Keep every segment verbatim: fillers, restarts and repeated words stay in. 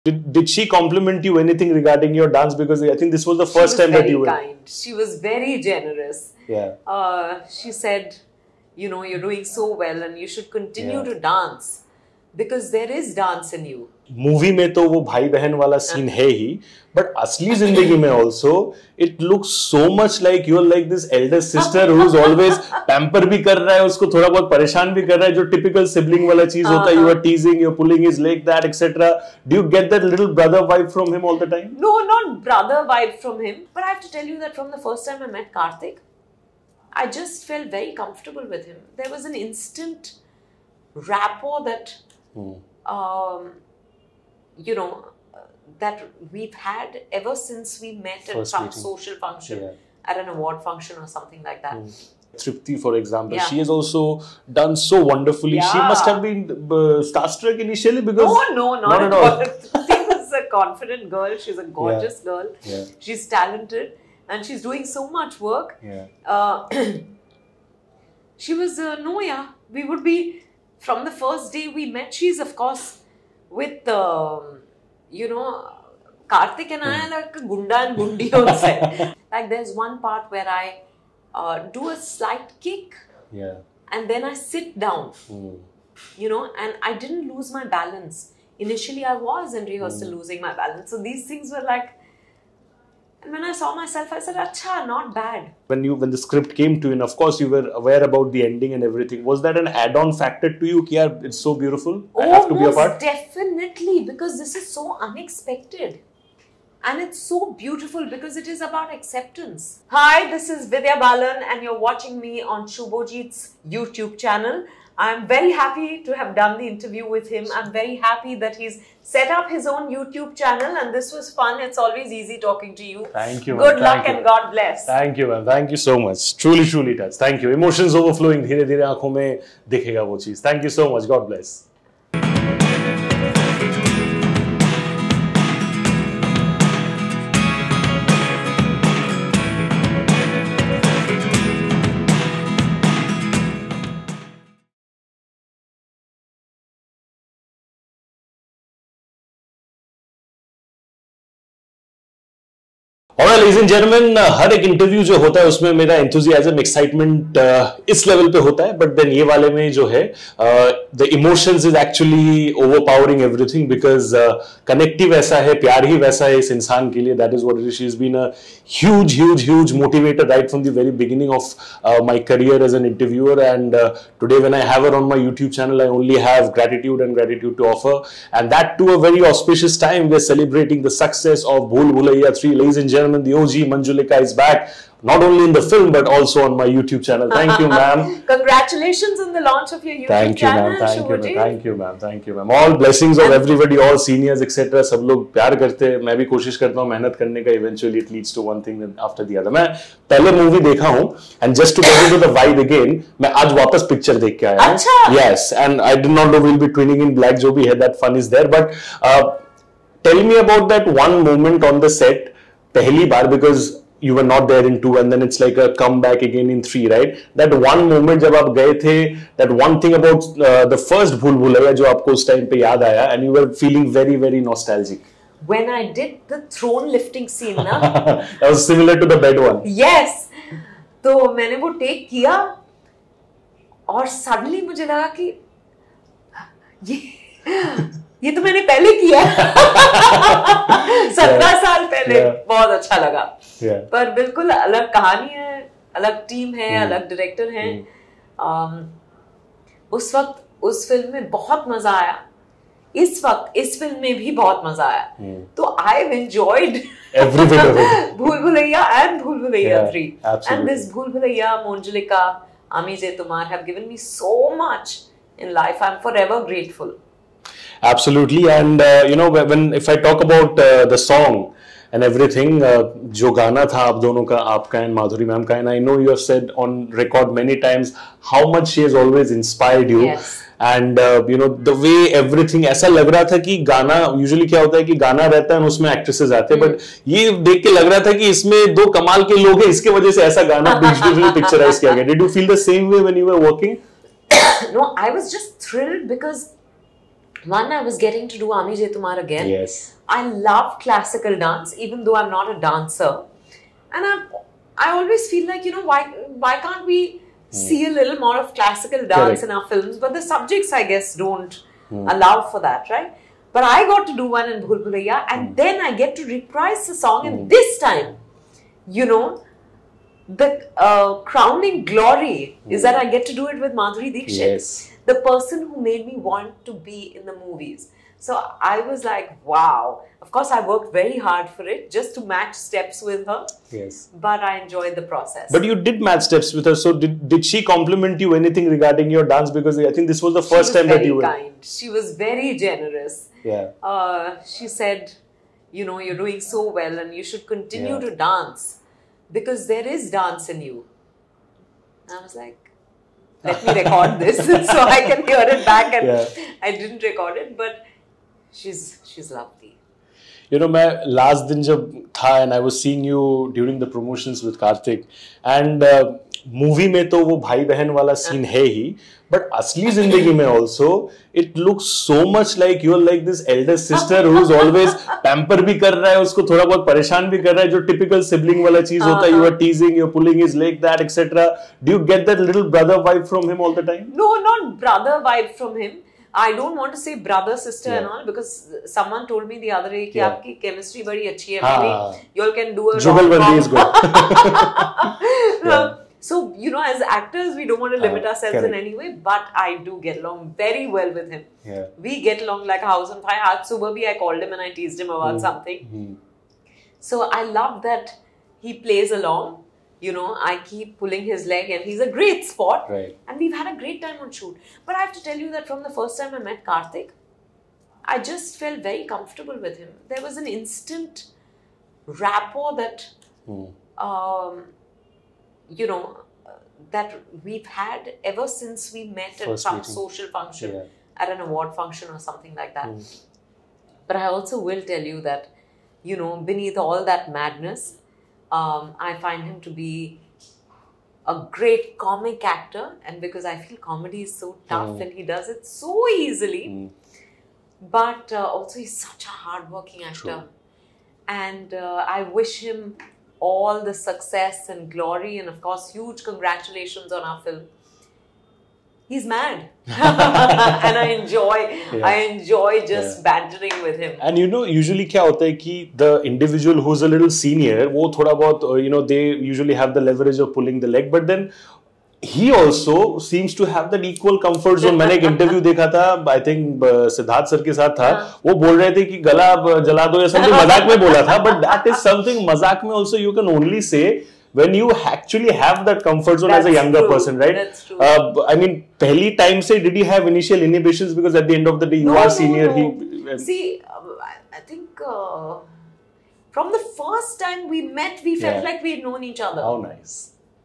Did, did she compliment you anything regarding your dance? Because I think this was the first time that you were. She was very kind. She was very generous. Yeah. Uh, she said, you know, you're doing so well and you should continue yeah. to dance because there is dance in you. Movie में तो वो भाई बहन वाला scene है ही, but असली जिंदगी में also it looks so much like you are like this elder sister who is always pamper भी कर रहा है, उसको थोड़ा बहुत परेशान भी कर रहा है, जो टिपिकल सिबलिंग वाला चीज होता है, you are teasing, you are pulling his leg that etcetera. Do you get that little brother vibe from him all the time? No, not brother vibe from him, but I have to tell you that from the first time I met Kartik, I just felt very comfortable with him. There was an instant rapport that, hmm. um, you know, uh, that we've had ever since we met at First some meeting. social function, yeah. at an award function or something like that. Hmm. Tripti, for example, yeah. she has also done so wonderfully. Yeah. She must have been uh, starstruck initially because... No, no, not, not at all. all. Tripti was a confident girl. She's a gorgeous yeah. girl. Yeah. She's talented. And she's doing so much work. Yeah. Uh, she was, uh, no, yeah. We would be, from the first day we met, she's of course with, uh, you know, Karthik and I are like Gunda and Gundi on set. Like there's one part where I uh, do a slight kick. Yeah. And then I sit down. Mm. You know, and I didn't lose my balance. Initially I was in rehearsal mm. losing my balance. So these things were like, and when I saw myself, I said, "Acha, not bad." When you, when the script came to you, and of course you were aware about the ending and everything, was that an add-on factor to you? Ki, yaar, it's so beautiful. Oh, I have to be a part. Definitely, because this is so unexpected, and it's so beautiful because it is about acceptance. Hi, this is Vidya Balan, and you're watching me on Shubhojit's YouTube channel. I'm very happy to have done the interview with him. I'm very happy that he's set up his own YouTube channel and this was fun. It's always easy talking to you. Thank you. Good luck Thank and you. God bless. Thank you, ma'am. Thank you so much. Truly, truly does. Thank you. Emotions overflowing. धीरे धीरे आँखों में दिखेगा वो चीज. Thank you so much. God bless. Alright, ladies and gentlemen, हर एक interview जो होता है उसमें मेरा enthusiasm, excitement uh, इस लेवल पे होता है, but then ये वाले में जो है uh, the emotions is actually overpowering everything because uh, connective ऐसा है, प्यार ही वैसा है इस इंसान के लिए. That is what it is. She's been a huge, huge, huge motivator right from the very beginning of uh, my career as an interviewer, and uh, today when I have her on my YouTube channel, I only have gratitude and gratitude to offer, and that too a very auspicious time. We're celebrating the success of Bhool Bhulaiya three. Ladies and gentlemen, the O G Manjulika is back, not only in the film but also on my YouTube channel. Thank you, ma'am. Congratulations on the launch of your YouTube Thank channel. You, Thank you, ma'am. Thank you, ma'am. Thank you, ma'am. All blessings of everybody, all seniors, et cetera. सब लोग प्यार करते हैं. मैं भी कोशिश करता हूँ मेहनत करने का. Eventually, it leads to one thing after the other. मैं पहले मूवी देखा हूँ, and just to get into the vibe again, मैं आज वापस पिक्चर देख के आया हूँ. अच्छा. Yes, and I did not know we'll be twinning in black. जो भी है, that fun is there. But uh, tell me about that one moment on the set. पहली बार, because you were not there in two and then it's like a comeback again in three, right? That one moment जब आप गए थे, that one thing about uh, the first Bhool Bhulaiya जो आपको उस time पे याद आया, and you were feeling very very nostalgic. When I did the throne lifting scene ना, that was similar to the bed one. Yes, तो मैंने वो take किया और suddenly मुझे लगा कि ये ये तो मैंने पहले किया सत्रह साल पहले. yeah. बहुत अच्छा लगा. yeah. पर बिल्कुल अलग कहानी है, अलग टीम है, mm. अलग डायरेक्टर है. mm. um, उस वक्त उस फिल्म में बहुत मजा आया. इस वक्त इस फिल्म में भी बहुत मजा आया. mm. तो I have enjoyed every bit of it. भूल भुलैया and भूल Bhulaiyaa three. Absolutely. And this भूल Bhulaiyaa, Manjulika, Ami J Tumar have given me so much in life. I'm forever grateful. Absolutely, and uh, you know, when if I talk about uh, the song and everything, uh, जो गाना था आप दोनों का, आपका and Madhuri ma'am का, and I know you have said on record many times how much she has always inspired you. Yes. And uh, you know the way everything, ऐसा लग रहा था कि गाना usually क्या होता है कि गाना रहता है और उसमें actresses आते हैं, but ये देख के लग रहा था कि इसमें दो कमाल के लोग हैं, इसके वजह से ऐसा गाना beautifully picturized किया गया. Did you feel the same way when you were working? No, I was just thrilled because One, I was getting to do Aami Je Tumhar again. Yes. I love classical dance, even though I'm not a dancer. And I, I always feel like, you know, why why can't we mm. see a little more of classical dance Correct. in our films? But the subjects, I guess, don't mm. allow for that, right? But I got to do one in Bhool Bhulaiya, and mm. then I get to reprise the song. Mm. And this time, you know, the uh, crowning glory mm. is that I get to do it with Madhuri Dixit. Yes. The person who made me want to be in the movies. So I was like, wow. Of course, I worked very hard for it just to match steps with her. Yes. But I enjoyed the process. But you did match steps with her. So did, did she compliment you anything regarding your dance? Because I think this was the first time that you were... She was very kind. She was very generous. Yeah. Uh, she said, you know, you're doing so well and you should continue yeah. to dance because there is dance in you. And I was like, let me record this so I can hear it back. And yeah. I didn't record it, but she's she's lovely. You know, मैं last दिन जब था and I was seeing you during the promotions with Karthik and uh, movie में तो वो भाई बहन वाला scene है ही, but असली जिंदगी में also it looks so much like you're like this elder sister who's always pamper भी कर रहा है, उसको थोड़ा बहुत परेशान भी कर रहा है, जो typical sibling वाला चीज होता है, you are teasing, you're pulling his leg, that et cetera. Do you get that little brother vibe from him all the time? No, not brother vibe from him. I don't want to say brother sister yeah. and all because someone told me the other day कि yeah. आपकी chemistry बड़ी अच्छी है, maybe you all can do a जुगलबंदी is good. yeah. So, you know, as actors, we don't want to limit uh, ourselves correct. in any way, but I do get along very well with him. Yeah. We get along like a house on fire. Aaj subah bhi I called him and I teased him about mm. something. Mm. So, I love that he plays along. You know, I keep pulling his leg and he's a great sport. Right. And we've had a great time on shoot. But I have to tell you that from the first time I met Karthik, I just felt very comfortable with him. There was an instant rapport that... Mm. Um, you know, uh, that we've had ever since we met at First some meeting. social function, yeah. at an award function or something like that. Mm. But I also will tell you that, you know, beneath all that madness, um, I find him to be a great comic actor. And because I feel comedy is so tough mm. and he does it so easily. Mm. But uh, also he's such a hardworking actor. True. And uh, I wish him all the success and glory, and of course, huge congratulations on our film. He's mad, and I enjoy. Yeah. I enjoy just yeah. bantering with him. And you know, usually क्या होता है कि the individual who's a little senior, वो थोड़ा बहुत, you know, they usually have the leverage of pulling the leg, but then he also seems to have that equal comfort zone. मैंने एक interview देखा था, I think सिद्धार्थ सर के साथ था, वो बोल रहे थे कि गला जला दो या something, मजाक में बोला था, but that is something मजाक में also you can only say when you actually have that comfort zone That's as a younger true. person, right? That's true. Uh, I mean, पहली time से did you have initial inhibitions because at the end of the day you no, are no, senior. No. He, See, uh, I think uh, from the first time we met, we felt yeah. like we had known each other. How nice.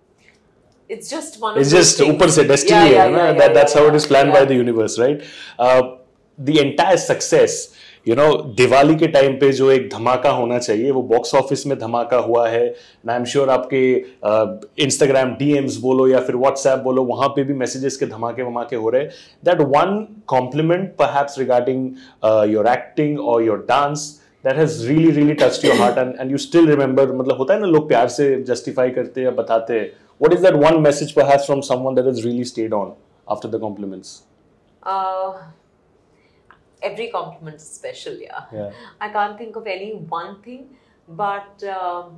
It's just one of It's those just ऊपर से destiny yeah, yeah, है ना, yeah, that yeah, that's yeah, how it is planned yeah. by the universe, right? Uh, the entire success, you know, Diwali के time पे जो एक धमाका होना चाहिए, वो बॉक्स ऑफिस में धमाका हुआ है. And I'm sure आपके इंस्टाग्राम uh, डीएम्स बोलो या फिर व्हाट्सएप बोलो, वहां पे भी मैसेजेस के धमाके वमाके हो रहे. That one compliment, perhaps regarding uh, your acting or your dance, that has really really touched your heart, and and you still remember. मतलब होता है ना, लोग प्यार से justify करते हैं, बताते हैं. What is that one message perhaps from someone that has really stayed on after the compliments? Uh, every compliment is special, yeah. yeah. I can't think of any one thing, but um,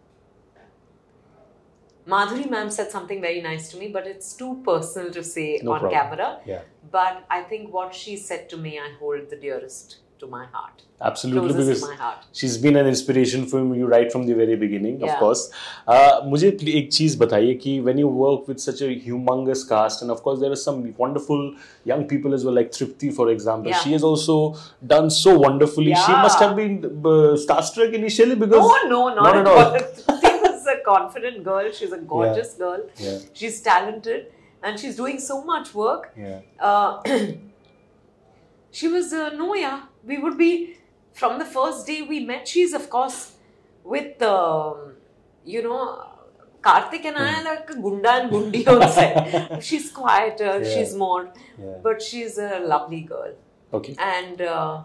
Madhuri ma'am said something very nice to me, but it's too personal to say no on problem. camera. Yeah. But I think what she said to me, I hold the dearest to my heart. Absolutely, Closest because to my heart. she's been an inspiration for you right from the very beginning, yeah. of course. Uh, मुझे एक चीज बताइए कि when you work with such a humongous cast, and of course there are some wonderful young people as well, like Tripti, for example. Yeah. She has also done so wonderfully. Yeah. She must have been uh, starstruck initially because no, no, not, not at all. Tripti is a confident girl. She's a gorgeous yeah. girl. Yeah. She's talented, and she's doing so much work. Yeah. Uh, she was uh, no, yeah. We would be. From the first day we met, she's of course with, um, you know, Karthik and I are like a gunda and gundi on set. She's quieter, yeah. she's more, yeah. but she's a lovely girl. Okay. And uh,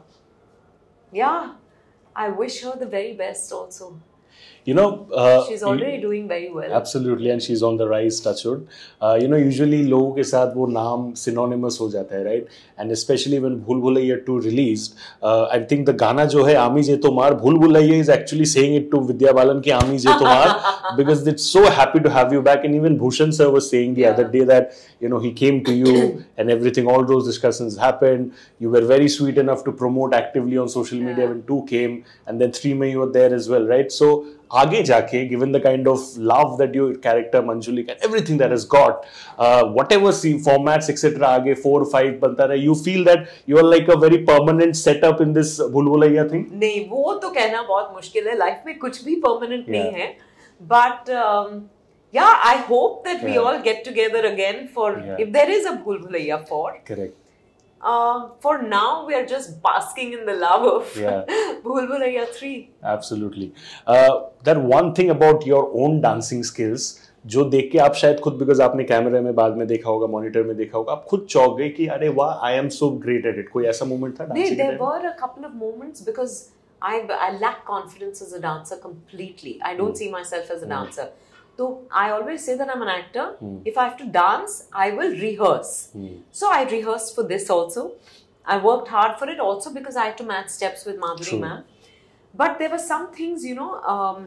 yeah, I wish her the very best also. You know, uh, she's already you, doing very well. Absolutely, and she's on the rise, touch wood. Uh, you know, usually लोगों के साथ वो नाम synonymous हो जाता है, right? And especially when भूल Bhulaiyaa two released, uh, I think the गाना जो है आमी जे तोमार, भूल Bhulaiyaa is actually saying it to Vidya Balan कि आमी जे तोमार, because it's so happy to have you back. And even Bhushan sir was saying the yeah. other day that, you know, he came to you and everything, all those discussions happened. You were very sweet enough to promote actively on social media yeah. when two came, and then three May you were there as well, right? So आगे जाके, given the kind of love that your character Manjulika and everything that has got, uh, whatever formats et cetera आगे four five बनता रहा, you feel that you are like a very permanent setup in this भूल Bhulaiyaa thing? नहीं, वो तो कहना बहुत मुश्किल है. Life में कुछ भी permanent yeah. नहीं है. But um, yeah, I hope that we yeah. all get together again for yeah. if there is a भूल Bhulaiyaa four. Correct. Uh, for now, we are just basking in the love of yeah. Bhool Bhulaiya three. Absolutely. Uh, that one thing about your own dancing skills, जो देख के आप शायद खुद, because आपने कैमरे में बाद में देखा होगा, मॉनिटर में देखा होगा, आप खुद चौंक गए कि अरे वाह, I am so great at it. कोई ऐसा moment था dancing? There were a couple of moments because I I lack confidence as a dancer completely. I don't hmm. see myself as a dancer. Hmm. So I always say that I'm an actor. Hmm. If I have to dance, I will rehearse. Hmm. So I rehearsed for this also. I worked hard for it also because I had to match steps with Madhuri ma'am. But there were some things, you know, um,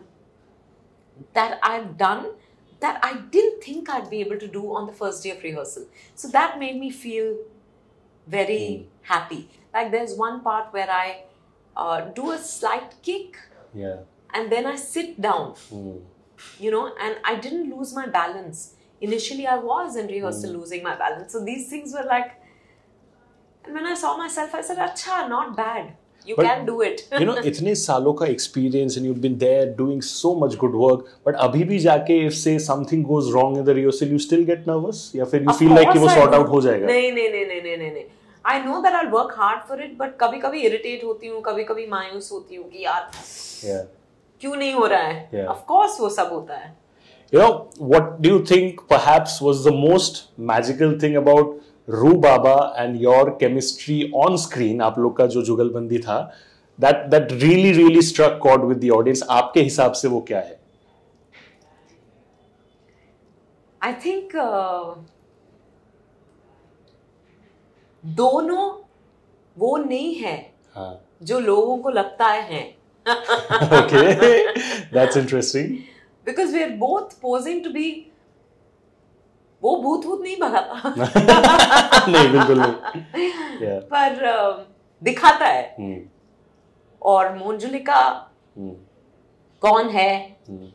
that I've done that I didn't think I'd be able to do on the first day of rehearsal. So that made me feel very hmm. happy. Like there's one part where I uh, do a slight kick. Yeah. And then I sit down. Hmm. You know, and I didn't lose my balance. Initially, I was in rehearsal mm. losing my balance. So these things were like, and when I saw myself, I said, "Acha, not bad. You but, can do it." You know, इतने सालों का experience and you've been there doing so much good work. But अभी भी जाके if say something goes wrong in the rehearsal, you still get nervous? या फिर you of feel like कि वो sort out हो जाएगा? नहीं नहीं नहीं नहीं नहीं नहीं. I know that I'll work hard for it, but कभी कभी irritate होती हूँ, कभी कभी मायूस होती हूँ कि यार. Yeah. क्यों नहीं हो रहा है? Yeah. Of course वो सब होता है. You know, what do you think perhaps was the most magical thing about Roo Baba and your chemistry on screen? आप लोग का जो जुगलबंदी था, that that really really struck chord with the audience. आपके हिसाब से वो क्या है? I think uh, दोनों वो नहीं है हाँ. जो लोगों को लगता है. Okay, that's interesting. Because we are both posing to be. वो भूत भूत नहीं भगाता. नहीं बिल्कुल नहीं. Yeah. पर uh, दिखाता है. hmm. और मंजुलिका hmm. कौन है? hmm.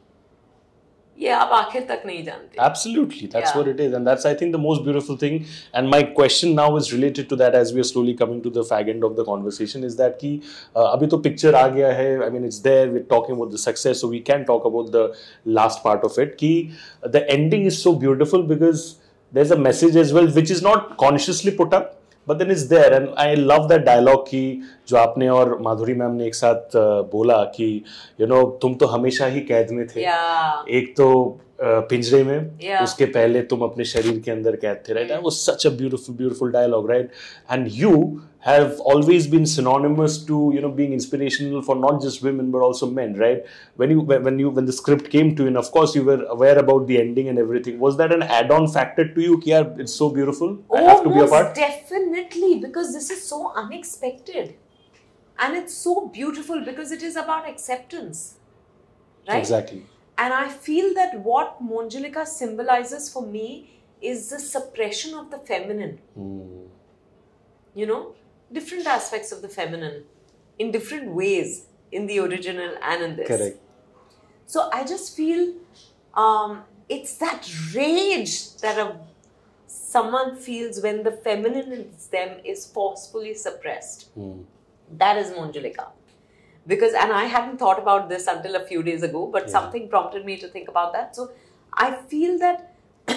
ये आप आखिर तक नहीं जानते. Absolutely, that's yeah. what it is, and that's I think the most beautiful thing. And my question now is related to that as we are slowly coming to the fag end of the conversation. Is that कि uh, अभी तो picture आ गया है. I mean, it's there. We're talking about the success, so we can talk about the last part of it. कि the ending is so beautiful because there's a message as well, which is not consciously put up, but then it's there. And I love that dialogue कि जो आपने और माधुरी ma'am ने एक साथ बोला कि you know तुम तो हमेशा ही कैद में थे. yeah. एक तो पिंजरे में, yeah. उसके पहले तुम अपने शरीर के अंदर कैद थे, right? That was such a beautiful, beautiful dialogue, right? And you have always been synonymous to, you know, being inspirational for not just women but also men, right? When you when you when the script came to you, and of course you were aware about the ending and everything, was that an add-on factor to you? Ki yaar, it's so beautiful. I oh, have to be a part. Definitely, because this is so unexpected, and it's so beautiful because it is about acceptance, right? Exactly. And I feel that what Manjulika symbolizes for me is the suppression of the feminine. Mm. You know, different aspects of the feminine in different ways in the original and in this. Correct. So I just feel um, it's that rage that a, someone feels when the feminine in them is forcefully suppressed. Mm. That is Manjulika. Because, and I hadn't thought about this until a few days ago, but yeah. something prompted me to think about that. So I feel that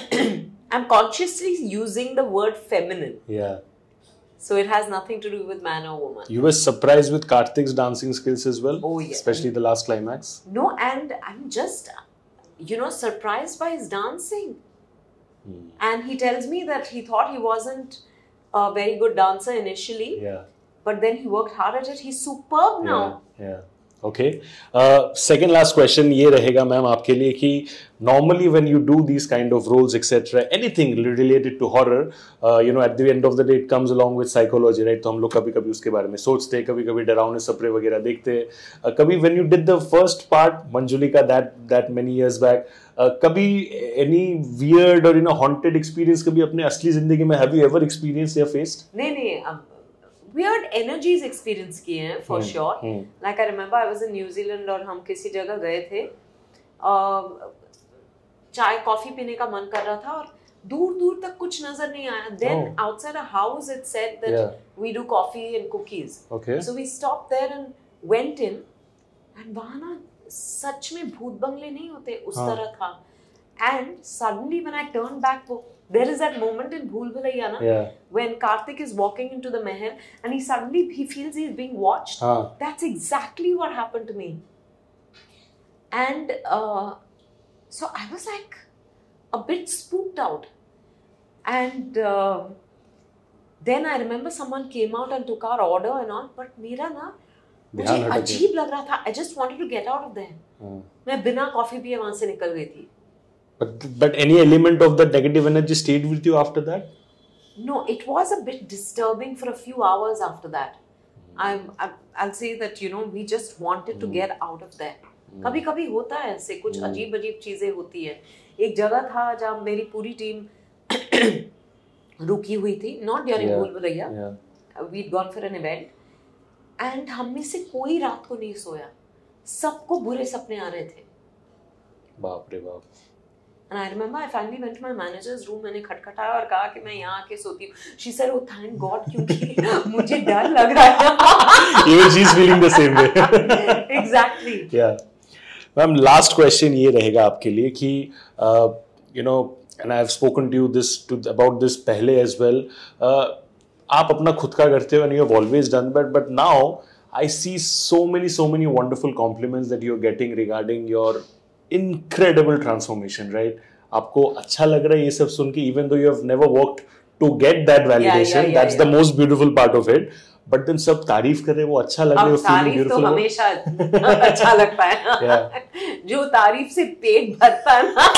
I'm consciously using the word feminine. Yeah. So it has nothing to do with man or woman. You were surprised with Karthik's dancing skills as well? Oh, yeah. Especially the last climax? No, and I'm just, you know, surprised by his dancing. Hmm. And he tells me that he thought he wasn't a very good dancer initially. Yeah. but then he worked hard at it. He's superb now. Yeah, yeah. Okay. Uh, second last question ये रहेगा ma'am आपके लिए कि normally when you do these kind of roles et cetera, anything related to horror, uh, you know, at the end of the day it comes along with psychology, right? तो हम लोग कभी कभी उसके बारे में सोचते हैं, कभी कभी डरावने सपने वगैरह देखते हैं. uh, कभी when you did the first part Manjulika that that many years back, uh, कभी any weird or you know haunted experience कभी अपने असली जिंदगी में have you ever experienced या faced? नहीं नहीं um, weird energies experience किए हैं for hmm, sure. hmm. Like I remember I was in New Zealand और हम किसी जगह गए थे, uh, चाय कॉफी पीने का मन कर रहा था और दूर दूर तक कुछ नजर नहीं आया. Then oh. outside a house it said that yeah. we do coffee and cookies. Okay. So we stopped there and went in and वहाँ ना सच में भूत बंगले नहीं होते उस हाँ. तरह था. And suddenly when I turned back, there is that moment in Bhool Bhulaiya na, yeah. when Karthik is walking into the mahal and he suddenly he feels he's being watched. Huh. That's exactly what happened to me. And uh, so I was like a bit spooked out. And uh, then I remember someone came out and took our order and all, but मेरा ना मुझे अजीब लग रहा था. I just wanted to get out of there. Hmm. मैं बिना coffee पिए वहाँ से निकल गई थी. But but any element of the negative energy stayed with you after that? No, it was a bit disturbing for a few hours after that. I'm, I'm I'll say that you know we just wanted to get out of there. कभी कभी होता है ऐसे कुछ अजीब अजीब चीजें होती है. एक जगह था जहाँ मेरी पूरी टीम रुकी हुई थी, not during Bhool Bhulaiya. We'd gone for an event, and हम में से कोई रात को नहीं सोया. सबको बुरे सपने आ रहे थे. बाप रे बाप. And I remember I finally went to my manager's room. मैंने खटखटाया और कहा कि मैं यहाँ आके सोती हूँ. She said, "Oh, thank God, क्योंकि मुझे डर लग रहा है." Even she's feeling the same way. Exactly. Yeah. Ma'am, last question ये रहेगा आपके लिए कि uh, you know, and I have spoken to you this to about this पहले as well. Uh, आप अपना खुद का करते हो and you have always done that, but now I see so many so many wonderful compliments that you're getting regarding your incredible transformation, right? आपको अच्छा लग रहा है ये सब सुन के, even though you have never worked to get that validation, yeah, yeah, yeah, that's yeah. the most beautiful part of it. But then सब तारीफ कर रहे हैं, वो अच्छा लग रहा है, feeling beautiful. तारीफ तो हमेशा अच्छा लगता है ना. जो तारीफ से पेट भरता है ना,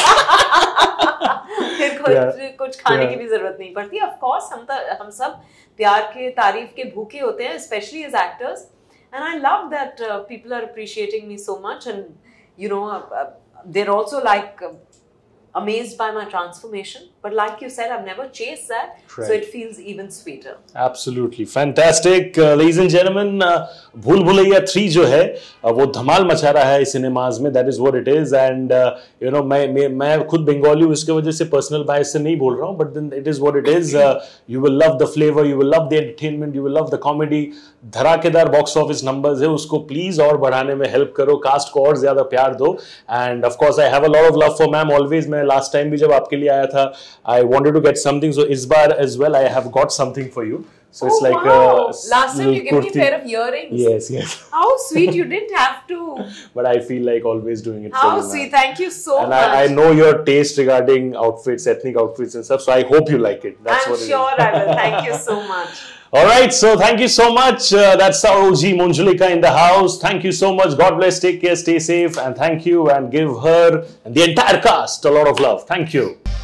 फिर कुछ yeah. कुछ खाने yeah. की भी जरूरत नहीं पड़ती. Of course, हम हम सब प्यार के तारीफ के भूखे होते हैं, especially as actors. And I love that uh, people are appreciating me so much, and you know. Uh, They're also like uh, amazed by my transformation. But like you said, I've never chased that. Right. So it feels even sweeter. Absolutely. Fantastic. Uh, ladies and gentlemen, uh, Bhool Bhulaiya three जो है uh, वो धमाल मचा रहा है cinemas में. That is what it is. And uh, you know, मैं मैं मैं खुद बंगाली हूँ, इसके वजह से personal bias से नहीं बोल रहा हूँ. But then it is what it is. Uh, you will love the flavor. You will love the entertainment. You will love the comedy. धड़ाकेदार बॉक्स ऑफिस नंबर्स है, उसको प्लीज और बढ़ाने में हेल्प करो, कास्ट को और ज्यादा प्यार दो. And of course I have a lot of love for ma'am always. मैं लास्ट टाइम भी जब आपके लिए आया था, I wanted to get something, so इस बार as well I have got something for you. So it's oh, like wow. a last time you gave me a pair of earrings. Yes, yes. How sweet, you didn't have to. But I feel like always doing it How for you. How sweet, thank you so and much. And I, I know your taste regarding outfits, ethnic outfits and stuff, so I hope you like it. That's I'm what sure it is. I will. Thank you so much. All right, so thank you so much. Uh, that's our O G Manjulika in the house. Thank you so much. God bless. Take care. Stay safe. And thank you. And give her and the entire cast a lot of love. Thank you.